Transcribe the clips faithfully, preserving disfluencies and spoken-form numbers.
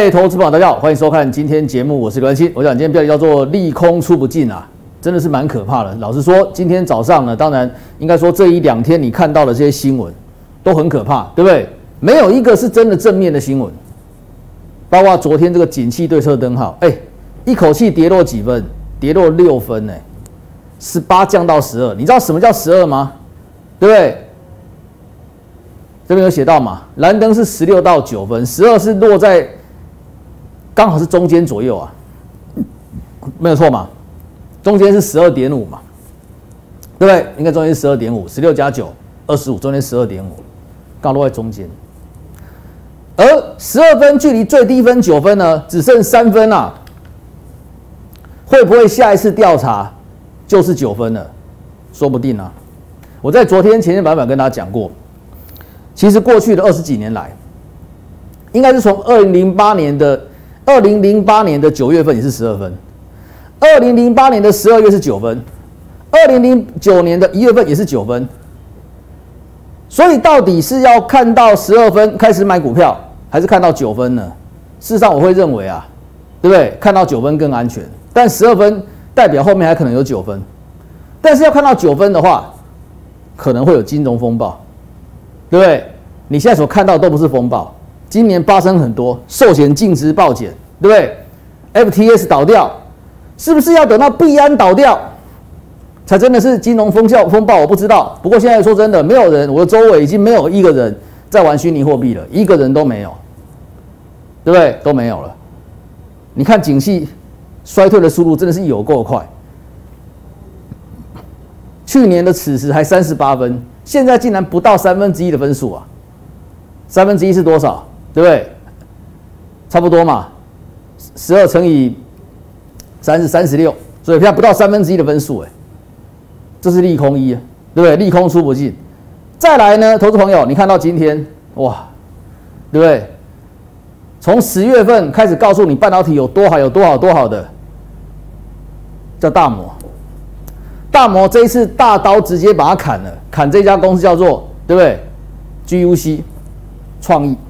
位投资朋友，大家好，欢迎收看今天节目，我是刘文清。我讲今天标题叫做“利空出不尽”啊，真的是蛮可怕的。老实说，今天早上呢，当然应该说这一两天你看到的这些新闻都很可怕，对不对？没有一个是真的正面的新闻，包括昨天这个景气对策灯号，哎、欸，一口气跌落几分？跌落六分、欸，哎，十八降到十二。你知道什么叫十二吗？对不对？这边有写到嘛，蓝灯是十六到九分，十二是落在刚好是中间左右啊，没有错嘛，中间是十二点五嘛，对不对？应该中间是十二点五，十六加九，二十五，中间十二点五，刚好落在中间。而十二分距离最低分九分呢，只剩三分啊，会不会下一次调查就是九分了？说不定啊。我在昨天前天版本跟大家讲过。其实过去的二十几年来，应该是从二零零八年的二零零八年的九月份也是十二分，二零零八年的十二月是九分，二零零九年的一月份也是九分。所以到底是要看到十二分开始买股票，还是看到九分呢？事实上我会认为啊，对不对？看到九分更安全，但十二分代表后面还可能有九分，但是要看到九分的话，可能会有金融风暴。对不对？你现在所看到都不是风暴，今年发生很多寿险净值暴减，对不对 ？F T S 倒掉，是不是要等到币安倒掉，才真的是金融风暴风暴？我不知道。不过现在说真的，没有人，我的周围已经没有一个人在玩虚拟货币了，一个人都没有，对不对？都没有了。你看景气衰退的速度真的是有够快，去年的此时还三十八分。现在竟然不到三分之一的分数啊！三分之一是多少？对不对？差不多嘛，十二乘以三是三十六，所以现在不到三分之一的分数，哎，这是利空一，对不对？利空出不尽。再来呢，投资朋友，你看到今天哇，对不对？从十月份开始告诉你半导体有多好，有多好，多好的，叫大摩。大摩这一次大刀直接把它砍了，砍这家公司叫做对不对 ？G U C 创意，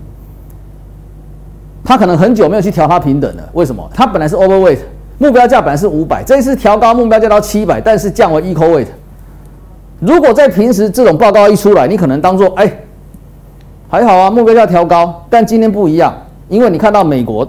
他可能很久没有去调它平等了，为什么？它本来是 overweight， 目标价本来是五百，这一次调高目标价到七百，但是降为 equal weight。如果在平时这种报告一出来，你可能当做哎还好啊，目标价调高，但今天不一样，因为你看到美国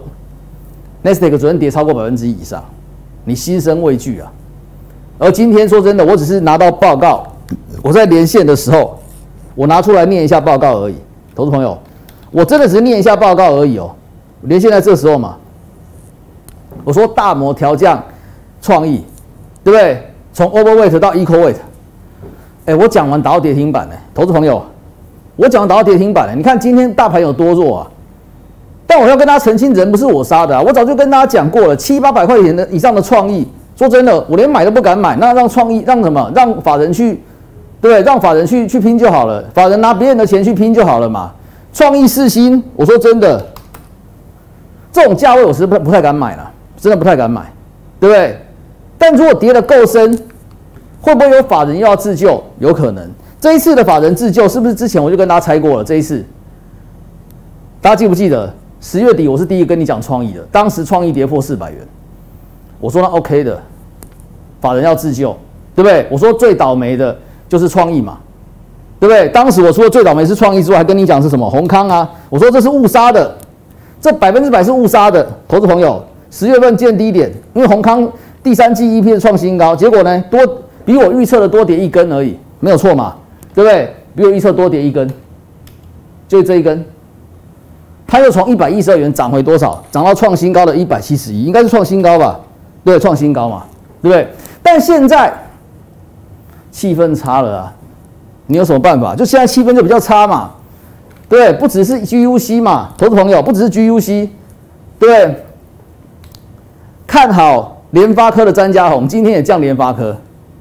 Nasdaq 昨天跌超过百分之一以上，你心生畏惧啊。而今天说真的，我只是拿到报告，我在连线的时候，我拿出来念一下报告而已。投资朋友，我真的只是念一下报告而已哦。连线在这时候嘛，我说大摩调降创意，对不对？从 overweight 到 equal weight， 哎，我讲完打到跌停板呢，投资朋友，我讲完打到跌停板呢。你看今天大盘有多弱啊？但我要跟大家澄清，人不是我杀的啊，我早就跟大家讲过了，七八百块钱的以上的创意。说真的，我连买都不敢买，那让创意让什么？让法人去，对不对？让法人去去拼就好了，法人拿别人的钱去拼就好了嘛。创意世新，我说真的，这种价位我是不不太敢买了，真的不太敢买，对不对？但如果跌得够深，会不会有法人又要自救？有可能。这一次的法人自救，是不是之前我就跟大家猜过了？这一次，大家记不记得？十月底我是第一个跟你讲创意的，当时创意跌破四百元。我说那 OK 的，法人要自救，对不对？我说最倒霉的就是创意嘛，对不对？当时我说最倒霉是创意之外，还跟你讲是什么宏康啊？我说这是误杀的，这百分之百是误杀的。投资朋友，十月份见低点，因为宏康第三季 E P S 创新高，结果呢多比我预测的多跌一根而已，没有错嘛，对不对？比我预测多跌一根，就这一根。它又从一百一十二元涨回多少？涨到创新高的一百七十一，应该是创新高吧？对，创新高嘛，对不对？但现在气氛差了啊，你有什么办法？就现在气氛就比较差嘛，对不对？不只是 G U C 嘛，投资朋友，不只是 G U C， 对不对？看好联发科的詹家宏，今天也降联发科，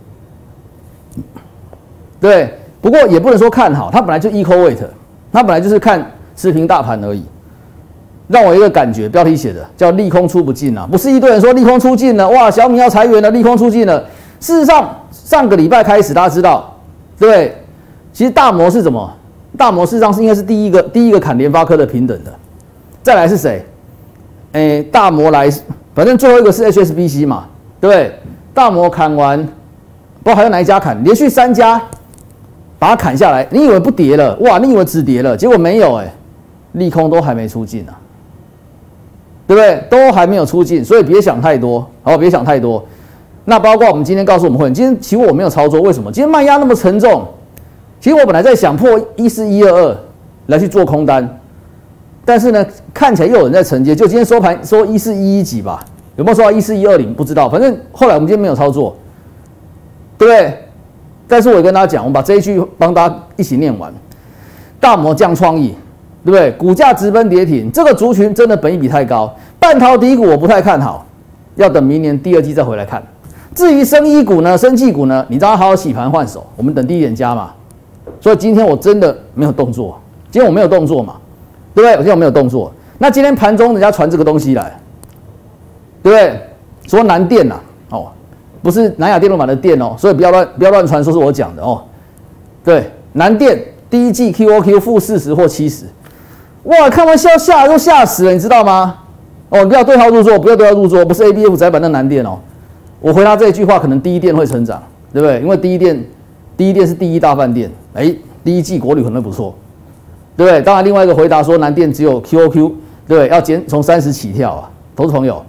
对，不过也不能说看好，它本来就 equal weight， 它本来就是看持平大盘而已。让我有一个感觉，标题写的叫利空出不尽啊，不是一堆人说利空出尽了，哇，小米要裁员了，利空出尽了。事实上，上个礼拜开始，大家知道，对不对？其实大摩是什么？大摩事实上是应该是第一个第一个砍联发科的平等的，再来是谁？ 诶、欸、大摩来，反正最后一个是 H S B C 嘛，对不对？大摩砍完，不知道还有哪一家砍，连续三家把它砍下来。你以为不跌了？哇，你以为止跌了？结果没有哎、欸，利空都还没出尽啊，对不对？都还没有出尽，所以别想太多，好，别想太多。那包括我们今天告诉我们会员，今天期货我没有操作，为什么？今天卖压那么沉重，其实我本来在想破一四一二二来去做空单，但是呢，看起来又有人在承接，就今天收盘收一四一一几吧，有没有收到一四一二零？不知道，反正后来我们今天没有操作，对不对？但是我也跟大家讲，我们把这一句帮大家一起念完。大摩降创意，对不对？股价直奔跌停，这个族群真的本益比太高，半导体股我不太看好，要等明年第二季再回来看。至于生医股呢、生技股呢，你让它好好洗盘换手，我们等低点加嘛。所以今天我真的没有动作，今天我没有动作嘛，对不对？我今天我没有动作。那今天盘中人家传这个东西来，对不对？说南电呐、啊，哦，不是南亚电路板的电哦，所以不要乱不要乱传说是我讲的哦。对，南电第一季 Q O Q 负四十或七十，哇，看完笑吓都吓死了，你知道吗？哦，不要对号入座，不要对号入座，不是 A B F 窄板的南电哦。我回答这一句话，可能第一店会成长，对不对？因为第一店，第一店是第一大饭店，哎，第一季国旅可能不错，对不对？当然，另外一个回答说南电只有 Q O Q， 对不对？要减从三十起跳啊，投资朋友，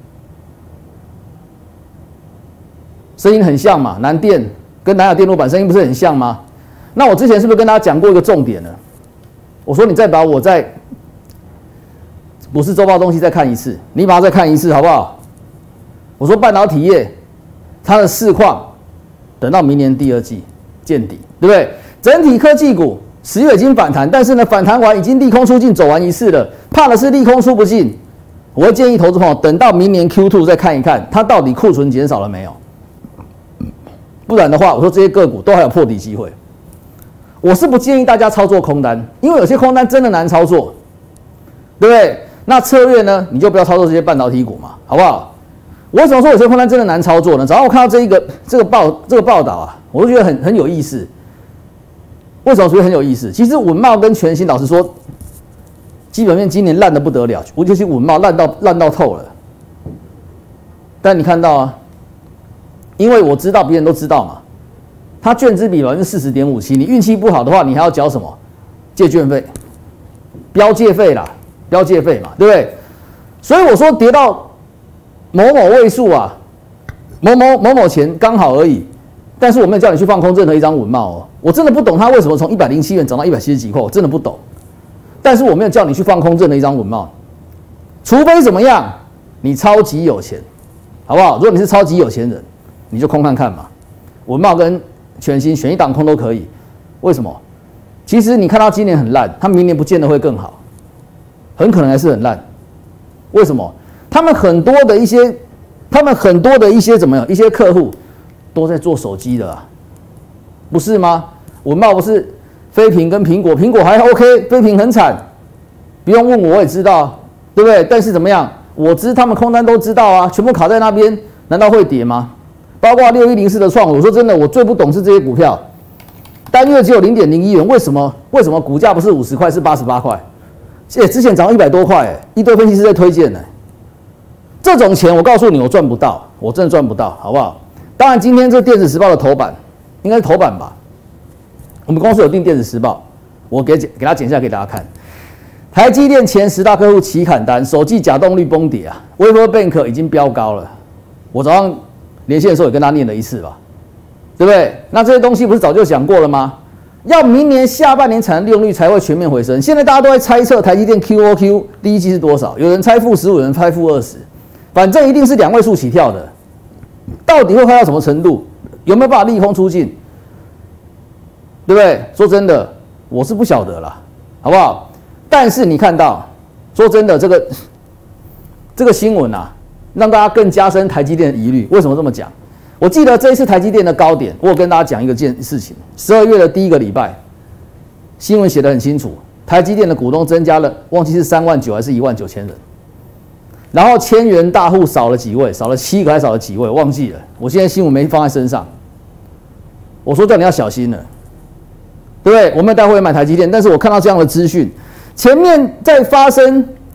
声音很像嘛？南电跟南亚电路板声音不是很像吗？那我之前是不是跟大家讲过一个重点呢？我说你再把我在股市周报东西再看一次，你把它再看一次好不好？我说半导体业它的市况，等到明年第二季见底，对不对？整体科技股十月已经反弹，但是呢，反弹完已经利空出尽走完一次了，怕的是利空出不尽。我会建议投资朋友等到明年 Q 二 再看一看，它到底库存减少了没有？不然的话，我说这些个股都还有破底机会。我是不建议大家操作空单，因为有些空单真的难操作，对不对？那策略呢，你就不要操作这些半导体股嘛，好不好？我为什么说有些空单真的难操作呢？早上我看到这一个这个报这个报道啊，我就觉得很很有意思。为什么觉得很有意思？其实稳懋跟全新，老实说，基本面今年烂得不得了，尤其是稳懋烂到烂到透了。但你看到啊，因为我知道别人都知道嘛，它券资比百分之四十点五七，你运气不好的话，你还要缴什么借券费、标借费啦，标借费嘛，对不对？所以我说跌到某某位数啊，某某某某钱刚好而已，但是我没有叫你去放空任何一张稳懋哦，我真的不懂它为什么从一百零七元涨到一百七十几块，我真的不懂。但是我没有叫你去放空任何一张稳懋，除非怎么样，你超级有钱，好不好？如果你是超级有钱人，你就空看看嘛，稳懋跟全新选一档空都可以。为什么？其实你看到今年很烂，它明年不见得会更好，很可能还是很烂。为什么？他们很多的一些，他们很多的一些怎么样？一些客户都在做手机的啊，不是吗？稳懋不是飞屏跟苹果，苹果还 OK， 飞屏很惨，不用问我，我也知道，对不对？但是怎么样？我知他们空单都知道啊，全部卡在那边，难道会跌吗？包括六一零四的创，我说真的，我最不懂是这些股票，单月只有零点零一元，为什么？为什么股价不是五十块，是八十八块？哎，之前涨到一百多块，哎，一堆分析师在推荐呢。这种钱我告诉你，我赚不到，我真的赚不到，好不好？当然，今天这电子时报的头版应该是头版吧？我们公司有订电子时报，我给给它剪下来给大家看。台积电前十大客户齐砍单，手机假动率崩跌啊 ，Wafer Bank 已经飙高了。我早上连线的时候也跟他念了一次吧，对不对？那这些东西不是早就讲过了吗？要明年下半年产能利用率才会全面回升。现在大家都在猜测台积电 Q O Q 第一季是多少，有人猜负十五，有人猜负二十。反正一定是两位数起跳的，到底会坏到什么程度？有没有办法利空出尽？对不对？说真的，我是不晓得啦，好不好？但是你看到，说真的，这个这个新闻啊，让大家更加深台积电的疑虑。为什么这么讲？我记得这一次台积电的高点，我有跟大家讲一个件事情：十二月的第一个礼拜，新闻写得很清楚，台积电的股东增加了，忘记是三万九还是一万九千人。然后千元大户少了几位，少了七个还少了几位，忘记了。我现在新闻没放在身上。我说叫你要小心了，对不对？我没有带会员买台积电，但是我看到这样的资讯，前面在发生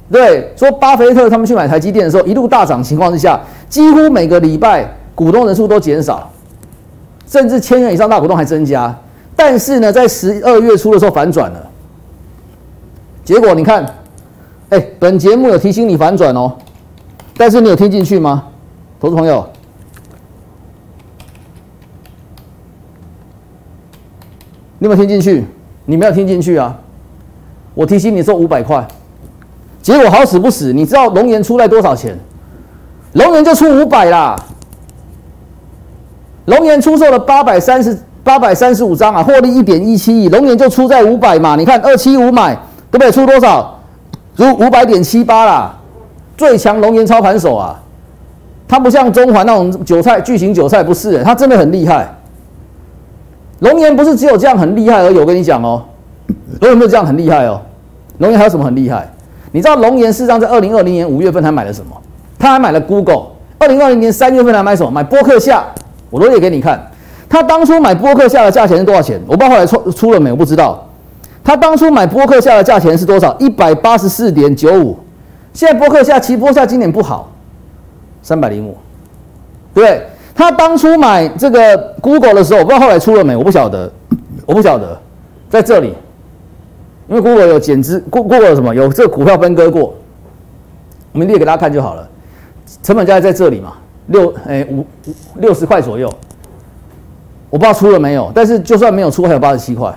对，说巴菲特他们去买台积电的时候，一路大涨情况之下，几乎每个礼拜股东人数都减少，甚至千人以上大股东还增加。但是呢，在十二月初的时候反转了，结果你看，哎，本节目有提醒你反转哦，但是你有听进去吗，投资朋友？你有没有听进去？你没有听进去啊！我提醒你说五百块。结果好死不死，你知道龙岩出来多少钱？龙岩就出五百啦。龙岩出售了八百三十八百三十五张啊，获利一点一七亿，龙岩就出在五百嘛。你看二七五买，对不对？出多少？出五百点七八啦。最强龙岩操盘手啊，他不像中环那种韭菜巨型韭菜，不是、欸，他真的很厉害。龙岩不是只有这样很厉害而已，我跟你讲哦，龙岩没有这样很厉害哦。龙岩还有什么很厉害？你知道龙岩事实上在二零二零年五月份他买了什么？他还买了 Google。二零二零年三月份他买什么？买波克夏。我都列给你看。他当初买波克夏的价钱是多少钱？我不知道后来出出了没，我不知道。他当初买波克夏的价钱是多少？一百八十四点九五。现在波克夏其实波克夏今年不好，三百零五，对不对？他当初买这个 Google 的时候，我不知道后来出了没，我不晓得，我不晓得，在这里。因为 Google 有减资 ，Google 有什么？有这个股票分割过，我们列给大家看就好了。成本价在这里嘛，六诶五六十块左右。我不知道出了没有，但是就算没有出，还有八十七块。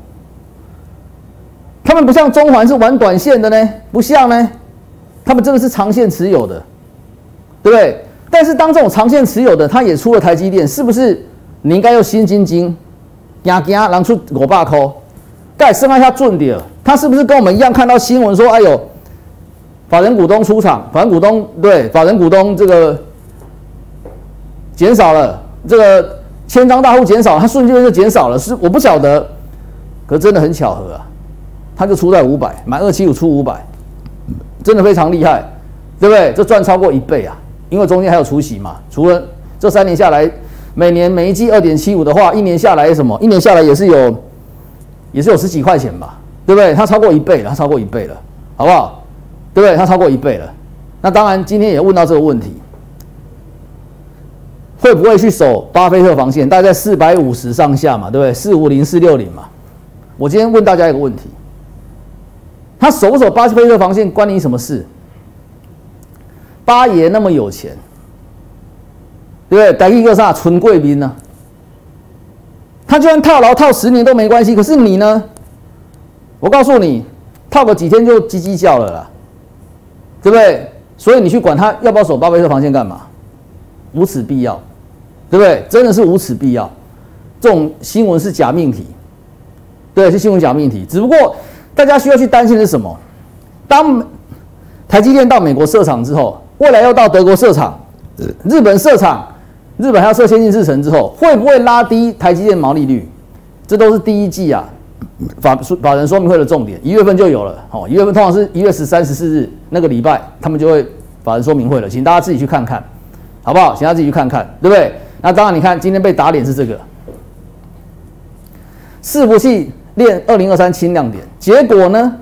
他们不像中环是玩短线的呢，不像呢，他们真的是长线持有的，对不对？但是当这种长线持有的，他也出了台积电，是不是你应该又心惊惊，惊惊让出五百块？该升一下准点，他是不是跟我们一样看到新闻说，哎呦，法人股东出场，法人股东对法人股东这个减少了，这个千张大户减少，他瞬间就减少了，是我不晓得，可真的很巧合啊，他就出在五百，买二七五出五百，真的非常厉害，对不对？这赚超过一倍啊，因为中间还有除息嘛，除了这三年下来，每年每一季二点七五的话，一年下来什么？一年下来也是有。也是有十几块钱吧，对不对？它超过一倍了，它超过一倍了，好不好？对不对？它超过一倍了。那当然，今天也问到这个问题，会不会去守巴菲特防线？大概在四百五十上下嘛，对不对？四五零、四六零嘛。我今天问大家一个问题：他守不守巴菲特防线，关你什么事？巴爷那么有钱，对不对？台积个啥纯贵宾呢？他就算套牢套十年都没关系，可是你呢？我告诉你，套个几天就叽叽叫了啦，对不对？所以你去管他要不要守巴菲特防线干嘛？无此必要，对不对？真的是无此必要。这种新闻是假命题，对，是新闻假命题。只不过大家需要去担心的是什么？当台积电到美国设厂之后，未来要到德国设厂，日本设厂。日本还要设先进制程之后，会不会拉低台积电毛利率？这都是第一季啊法法人说明会的重点。一月份就有了，哦，一月份通常是一月十三、十四日那个礼拜，他们就会法人说明会了，请大家自己去看看，好不好？请大家自己去看看，对不对？那当然，你看今天被打脸是这个，伺服器练二零二三轻亮点，结果呢？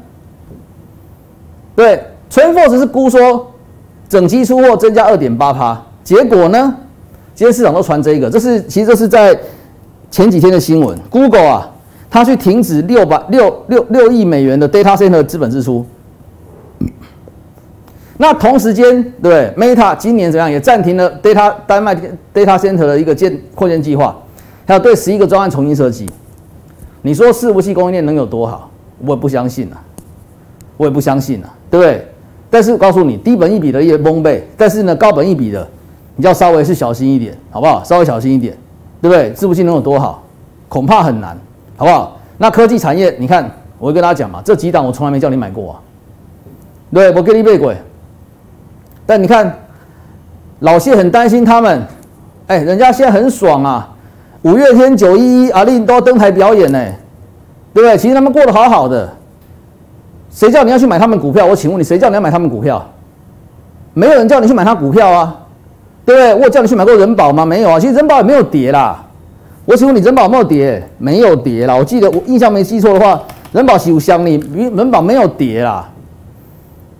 对 ，TrendForce 是估说整机出货增加 二点八趴，结果呢？今天市场都传这个，这是其实这是在前几天的新闻。Google 啊，它去停止六百六六六亿美元的 data center 的资本支出。那同时间，对 Meta 今年怎样也暂停了 data 丹麦 data center 的一个建扩建计划，还有对十一个专案重新设计。你说伺服器供应链能有多好？我也不相信啊，我也不相信啊，对不对？但是我告诉你，低本益比的也崩倍，但是呢，高本益比的。你要稍微是小心一点，好不好？稍微小心一点，对不对？伺服器能有多好？恐怕很难，好不好？那科技产业，你看，我会跟大家讲嘛，这几档我从来没叫你买过啊，对，我给你背鬼。但你看，老谢很担心他们，哎，人家现在很爽啊，五月天、九一一、阿令都要登台表演呢、欸，对不对？其实他们过得好好的，谁叫你要去买他们股票？我请问你，谁叫你要买他们股票？没有人叫你去买他股票啊。对不对？我有叫你去买过人保吗？没有啊，其实人保也没有跌啦。我请问你，人保有没有跌？没有跌啦。我记得我印象没记错的话，人保是有箱你，人保没有跌啦。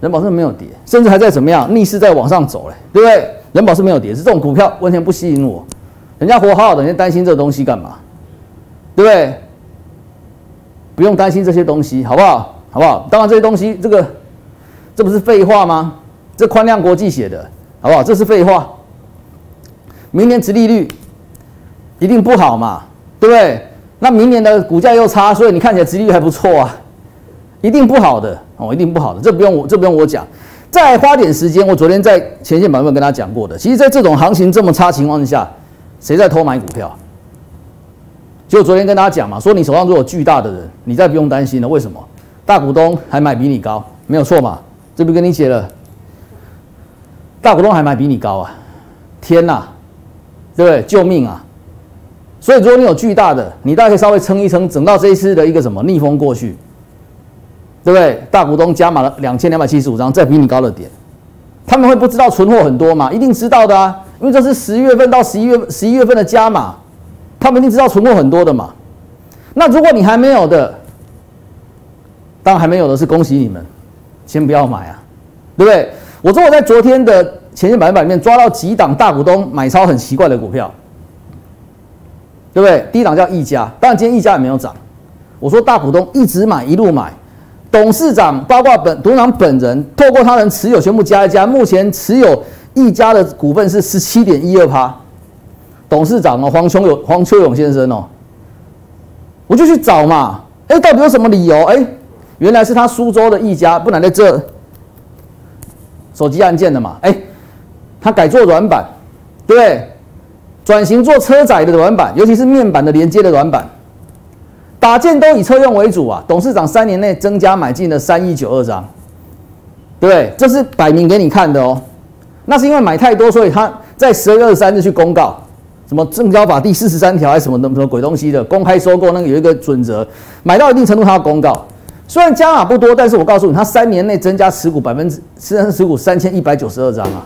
人保是没有跌，甚至还在怎么样逆势在往上走嘞，对不对？人保是没有跌，是这种股票完全不吸引我，人家活好好的，你担心这东西干嘛？对不对？不用担心这些东西，好不好？好不好？当然这些东西，这个这不是废话吗？这宽量国际写的，好不好？这是废话。明年殖利率一定不好嘛，对不对？那明年的股价又差，所以你看起来殖利率还不错啊，一定不好的哦，一定不好的，这不用我这不用我讲。再花点时间，我昨天在前线版本跟大家讲过的，其实在这种行情这么差情况之下，谁在偷买股票？就昨天跟大家讲嘛，说你手上如果有巨大的人，你再不用担心了。为什么？大股东还买比你高，没有错嘛？这不跟你写了？大股东还买比你高啊！天哪，对不对？救命啊！所以如果你有巨大的，你大概可以稍微撑一撑，等到这一次的一个什么逆风过去，对不对？大股东加码了两千两百七十五张，再比你高的点，他们会不知道存货很多吗？一定知道的啊，因为这是十月份到十一月十一月份的加码，他们一定知道存货很多的嘛。那如果你还没有的，当然还没有的是恭喜你们，先不要买啊，对不对？我说我在昨天的前线百分百里面抓到几档大股东买超很奇怪的股票，对不对？第一档叫亿嘉，当然今天亿嘉也没有涨。我说大股东一直买一路买，董事长包括本董事长本人，透过他人持有全部加一加，目前持有亿嘉的股份是十七点一二趴。董事长哦，黄秋勇黄秋勇先生哦，我就去找嘛，哎，到底有什么理由？哎，原来是他苏州的亿嘉不然在这。手机按键的嘛，哎，他改做软板，对不对？转型做车载的软板，尤其是面板的连接的软板，打件都以车用为主啊。董事长三年内增加买进了三亿九二张，对不对？这是摆明给你看的哦。那是因为买太多，所以他在十二月二十三日去公告，什么证交法第四十三条还是什么什么鬼东西的公开收购那个有一个准则，买到一定程度他要公告。虽然加码不多，但是我告诉你，他三年内增加持股百分之持股三千一百九十二张啊，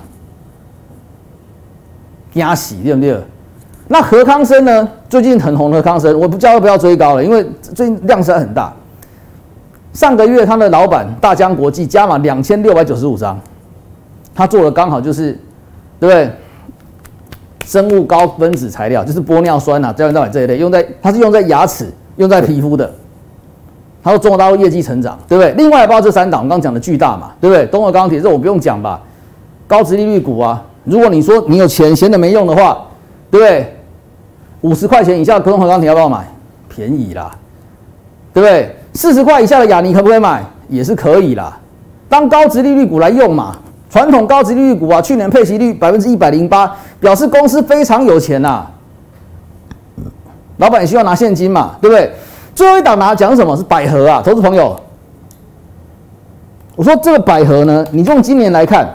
压死对不对？那何康生呢？最近很红的何康生，我不叫他不要追高了，因为最近量实在很大。上个月他的老板大江国际加码两千六百九十五张，他做的刚好就是，对不对？生物高分子材料就是玻尿酸啊、胶原蛋白这一类，用在它是用在牙齿、用在皮肤的。他说中国大陆业绩成长，对不对？另外包括这三档，我刚刚讲的巨大嘛，对不对？东和钢铁这我不用讲吧，高殖利率股啊。如果你说你有钱闲的没用的话，对不对？五十块钱以下的东和钢铁要不要买？便宜啦，对不对？四十块以下的亚泥可不可以买？也是可以啦。当高殖利率股来用嘛，传统高殖利率股啊，去年配息率百分之一百零八，表示公司非常有钱呐、啊。老板也需要拿现金嘛，对不对？最后一档拿讲什么是百合啊，投资朋友，我说这个百合呢，你用今年来看，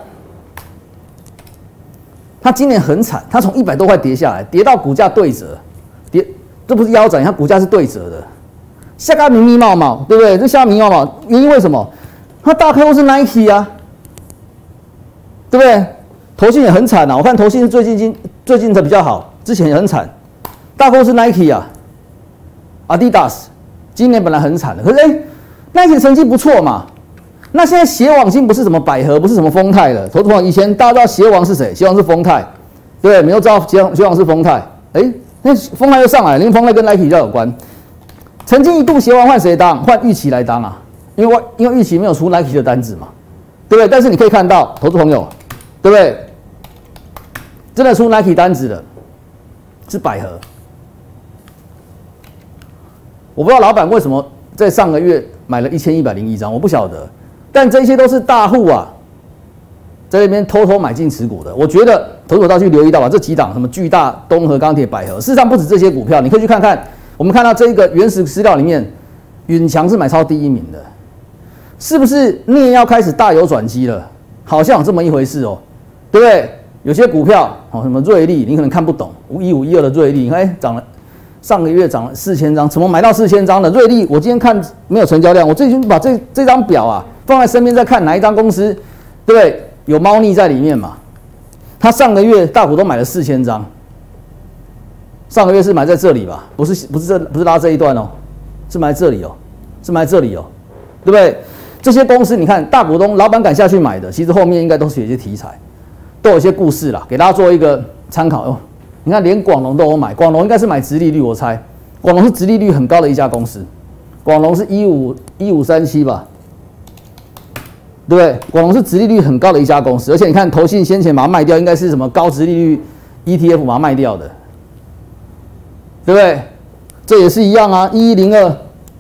它今年很惨，它从一百多块跌下来，跌到股价对折，跌这不是腰斩，它股价是对折的，下个密密冒冒，对不对？这下密密冒冒，原因为什么？它大客户是 Nike 啊，对不对？投信也很惨啊，我看投信最近最近的比较好，之前也很惨，大客户是 Nike 啊 ，Adidas。今年本来很惨的，可是哎，那些成绩不错嘛。那现在鞋王已经不是什么百合，不是什么丰泰了。投资朋友，以前大家知道鞋王是谁？鞋王是丰泰，对不对？你都知道鞋王鞋王是丰泰。哎，那丰泰又上来了，因为丰泰跟 Nike 比较有关。曾经一度鞋王换谁当？换玉琪来当啊，因为因为玉琪没有出 Nike 的单子嘛，对不对？但是你可以看到，投资朋友，对不对？真的出 Nike 单子的是百合。我不知道老板为什么在上个月买了一千一百零一张，我不晓得，但这些都是大户啊，在那边偷偷买进持股的。我觉得投资者要去留意到吧，这几档什么巨大、东和钢铁、百合，事实上不止这些股票，你可以去看看。我们看到这一个原始资料里面，允强是买超第一名的，是不是镍要开始大有转机了？好像有这么一回事哦，对不对？有些股票哦，什么瑞利，你可能看不懂，五一五一二的瑞利，你看哎涨了。上个月涨了四千张，怎么买到四千张的？瑞利，我今天看没有成交量，我最近把这这张表啊放在身边，在看哪一张公司，对不对？有猫腻在里面嘛？他上个月大股东买了四千张，上个月是买在这里吧？不是不是这不是拉这一段哦，是买在这里哦，是买在这里哦，对不对？ 这些公司你看大股东老板敢下去买的，其实后面应该都是有一些题材，都有一些故事啦，给大家做一个参考哦。你看连广隆都有买，广隆应该是买殖利率，我猜广隆是殖利率很高的一家公司，广隆是一五一五三七吧。对不对？广隆是殖利率很高的一家公司，而且你看投信先前把它卖掉，应该是什么高殖利率 E T F 把它卖掉的，对不对？这也是一样啊，一一零二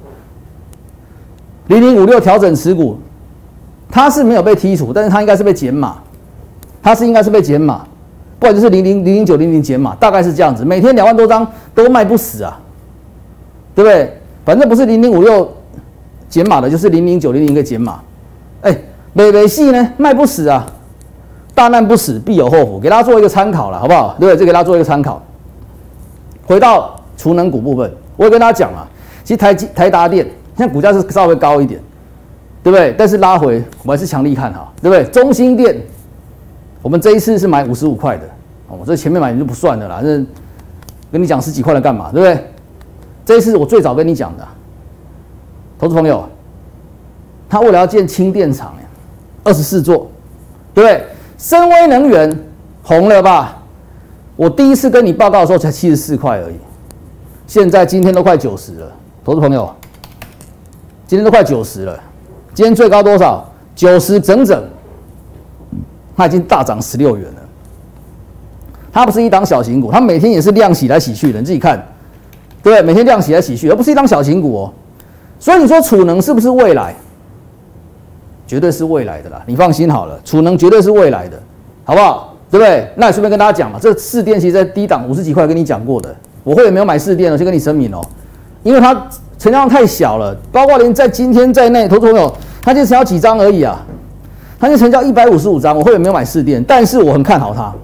零零五六调整持股，它是没有被剔除，但是它应该是被减码，它是应该是被减码，不然就是零零零零九零零减码，大概是这样子，每天两万多张都卖不死啊，对不对？反正不是零零五六减码的，就是零零九零零一个减码，哎。美美系呢卖不死啊，大难不死必有后福，给大家做一个参考了，好不好？对不对？这给大家做一个参考。回到储能股部分，我也跟大家讲了，其实台积台达电现在股价是稍微高一点，对不对？但是拉回我还是强力看好，对不对？中兴电，我们这一次是买五十五块的，哦，这前面买就不算了啦，这跟你讲十几块了干嘛？对不对？这一次我最早跟你讲的，投资朋友，他为了要建氢电厂。二十四座，对不对？深威能源红了吧？我第一次跟你报告的时候才七十四块而已，现在今天都快九十了，投资朋友，今天都快九十了，今天最高多少？九十整整，它已经大涨十六元了。它不是一档小型股，它每天也是量洗来洗去的，你自己看，对不对？每天量洗来洗去，而不是一档小型股哦。所以你说储能是不是未来？绝对是未来的啦，你放心好了，储能绝对是未来的，好不好？对不对？那也顺便跟大家讲嘛，这市电其实在低档五十几块跟你讲过的，我会员没有买市电的，先跟你声明哦，因为它成交量太小了，包括连在今天在内，投资朋友它就成交几张而已啊，它就成交一百五十五张，我会员没有买市电，但是我很看好它，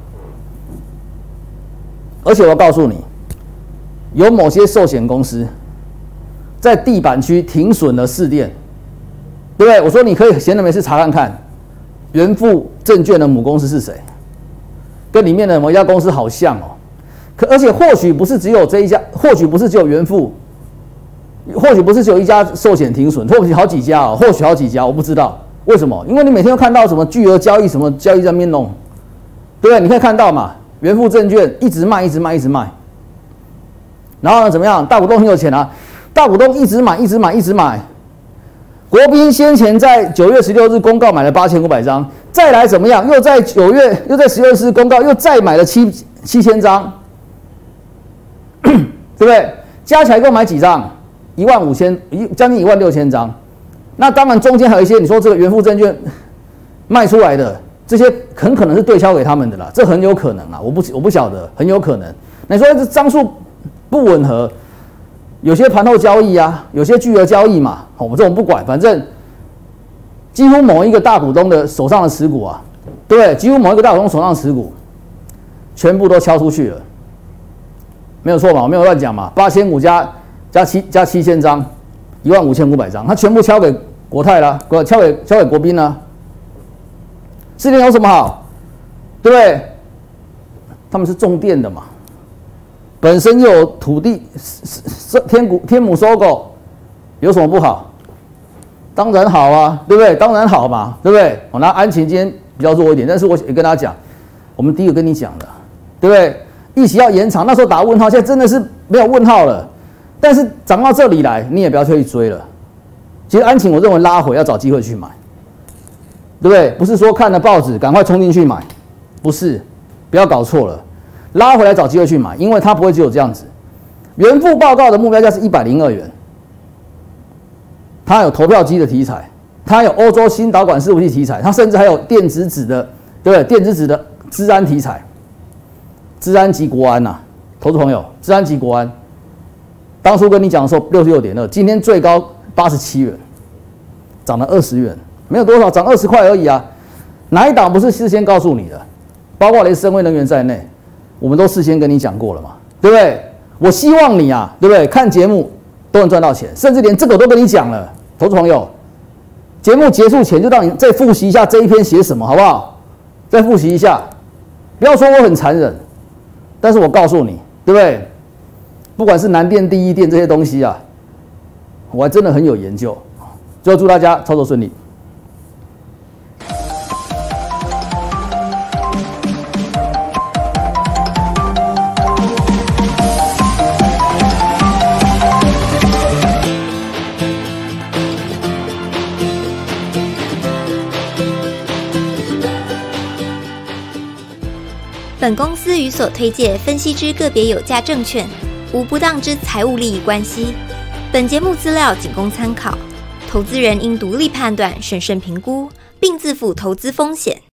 而且我要告诉你，有某些寿险公司在地板区停损了市电。对不对？我说你可以闲着没事查看看，元富证券的母公司是谁，跟里面的某一家公司好像哦。可而且或许不是只有这一家，或许不是只有元富，或许不是只有一家寿险停损，或许好几家哦，或许好几家，我不知道为什么？因为你每天都看到什么巨额交易，什么交易在那边弄，对不对？你可以看到嘛，元富证券一直卖，一直卖，一直卖。然后呢，怎么样？大股东很有钱啊，大股东一直买，一直买，一直买。国宾先前在九月十六日公告买了八千五百张，再来怎么样？又在九月，又在十六日公告，又再买了七七千张，对不对？加起来够买几张？一万五千，一将近一万六千张。那当然中间还有一些，你说这个元富证券卖出来的这些，很可能是对敲给他们的啦，这很有可能啊，我不我不晓得，很有可能。那你说这张数不吻合？有些盘后交易啊，有些巨额交易嘛，我们这种不管，反正几乎某一个大股东的手上的持股啊，对不对？几乎某一个大股东手上的持股，全部都敲出去了，没有错嘛？我没有乱讲嘛？八千五加加七加七千张，一万五千五百张，他全部敲给国泰啦，国敲给敲给国宾啦。市电有什么好？对不对？他们是种电的嘛。本身又有土地，天股天母收购，有什么不好？当然好啊，对不对？当然好嘛，对不对？我拿安晴今天比较弱一点，但是我也跟大家讲，我们第一个跟你讲的，对不对？预期要延长，那时候打问号，现在真的是没有问号了。但是涨到这里来，你也不要去追了。其实安晴，我认为拉回要找机会去买，对不对？不是说看了报纸赶快冲进去买，不是，不要搞错了。拉回来找机会去买，因为它不会只有这样子。元富报告的目标价是一百零二元，它有投票机的题材，它有欧洲新导管伺服器题材，它甚至还有电子纸的，对不对？电子纸的资安题材，资安及国安呐、啊，投资朋友，资安及国安，当初跟你讲的时候六十六点二，今天最高八十七元，涨了二十元，没有多少，涨二十块而已啊。哪一档不是事先告诉你的？包括连深威能源在内。我们都事先跟你讲过了嘛，对不对？我希望你啊，对不对？看节目都能赚到钱，甚至连这个我都跟你讲了，投资朋友，节目结束前就让你再复习一下这一篇写什么，好不好？再复习一下，不要说我很残忍，但是我告诉你，对不对？不管是南电、第一电这些东西啊，我还真的很有研究。最后祝大家操作顺利。 本公司与所推介分析之个别有价证券无不当之财务利益关系。本节目资料仅供参考，投资人应独立判断、审慎评估，并自负投资风险。